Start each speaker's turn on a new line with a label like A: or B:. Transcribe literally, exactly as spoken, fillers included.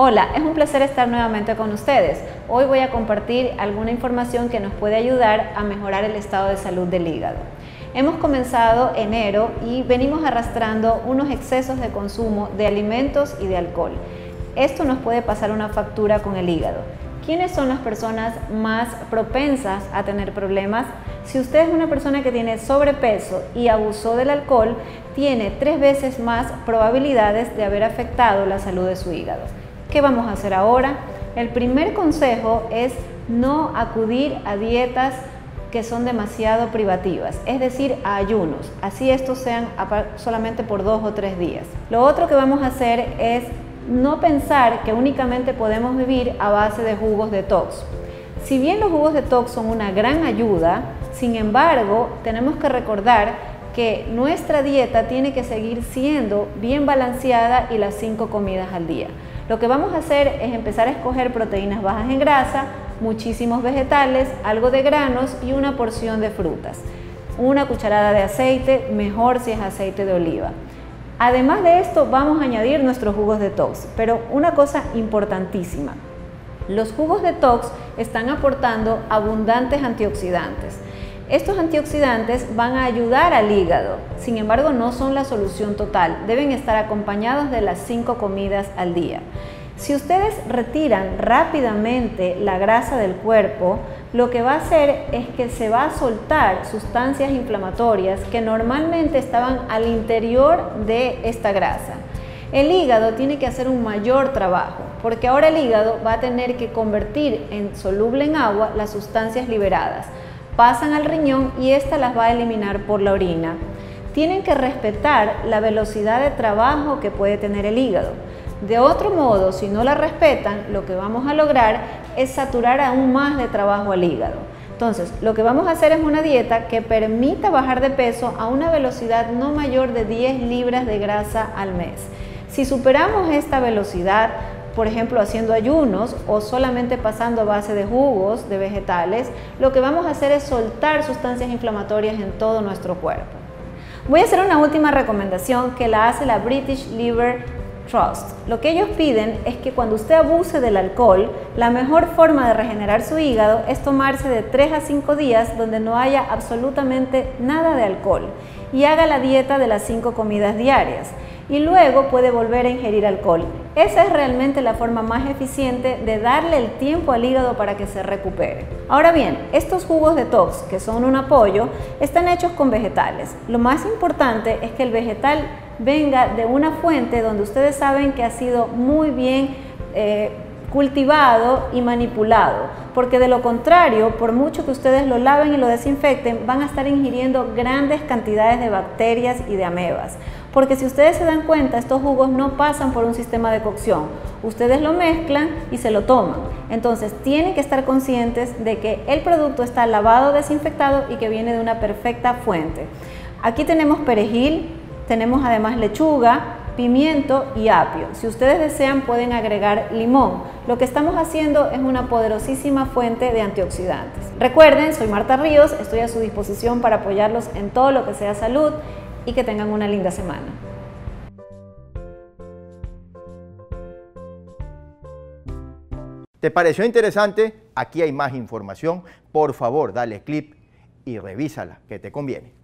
A: Hola, es un placer estar nuevamente con ustedes. Hoy voy a compartir alguna información que nos puede ayudar a mejorar el estado de salud del hígado. Hemos comenzado enero y venimos arrastrando unos excesos de consumo de alimentos y de alcohol. Esto nos puede pasar una factura con el hígado. ¿Quiénes son las personas más propensas a tener problemas? Si usted es una persona que tiene sobrepeso y abusó del alcohol, tiene tres veces más probabilidades de haber afectado la salud de su hígado. ¿Qué vamos a hacer ahora? El primer consejo es no acudir a dietas que son demasiado privativas, es decir, a ayunos, así estos sean solamente por dos o tres días. Lo otro que vamos a hacer es no pensar que únicamente podemos vivir a base de jugos detox. Si bien los jugos detox son una gran ayuda, sin embargo, tenemos que recordar que nuestra dieta tiene que seguir siendo bien balanceada y las cinco comidas al día. Lo que vamos a hacer es empezar a escoger proteínas bajas en grasa, muchísimos vegetales, algo de granos y una porción de frutas. Una cucharada de aceite, mejor si es aceite de oliva. Además de esto, vamos a añadir nuestros jugos detox, pero una cosa importantísima. Los jugos detox están aportando abundantes antioxidantes. Estos antioxidantes van a ayudar al hígado, sin embargo no son la solución total, deben estar acompañados de las cinco comidas al día. Si ustedes retiran rápidamente la grasa del cuerpo, lo que va a hacer es que se va a soltar sustancias inflamatorias que normalmente estaban al interior de esta grasa. El hígado tiene que hacer un mayor trabajo, porque ahora el hígado va a tener que convertir en soluble en agua las sustancias liberadas. Pasan al riñón y ésta las va a eliminar por la orina. Tienen que respetar la velocidad de trabajo que puede tener el hígado. De otro modo, si no la respetan, lo que vamos a lograr es saturar aún más de trabajo al hígado. Entonces, lo que vamos a hacer es una dieta que permita bajar de peso a una velocidad no mayor de diez libras de grasa al mes. Si superamos esta velocidad, por ejemplo haciendo ayunos o solamente pasando a base de jugos de vegetales, lo que vamos a hacer es soltar sustancias inflamatorias en todo nuestro cuerpo. Voy a hacer una última recomendación que la hace la British Liver Trust. Lo que ellos piden es que cuando usted abuse del alcohol, la mejor forma de regenerar su hígado es tomarse de tres a cinco días donde no haya absolutamente nada de alcohol y haga la dieta de las cinco comidas diarias y luego puede volver a ingerir alcohol. Esa es realmente la forma más eficiente de darle el tiempo al hígado para que se recupere. Ahora bien, estos jugos detox, que son un apoyo, están hechos con vegetales. Lo más importante es que el vegetal venga de una fuente donde ustedes saben que ha sido muy bien eh, cultivado y manipulado, porque de lo contrario, por mucho que ustedes lo laven y lo desinfecten, van a estar ingiriendo grandes cantidades de bacterias y de amebas. Porque si ustedes se dan cuenta, estos jugos no pasan por un sistema de cocción. Ustedes lo mezclan y se lo toman. Entonces, tienen que estar conscientes de que el producto está lavado, desinfectado y que viene de una perfecta fuente. Aquí tenemos perejil, tenemos además lechuga, pimiento y apio. Si ustedes desean, pueden agregar limón. Lo que estamos haciendo es una poderosísima fuente de antioxidantes. Recuerden, soy Marta Ríos, estoy a su disposición para apoyarlos en todo lo que sea salud y que tengan una linda semana.
B: ¿Te pareció interesante? Aquí hay más información. Por favor, dale clic y revísala, que te conviene.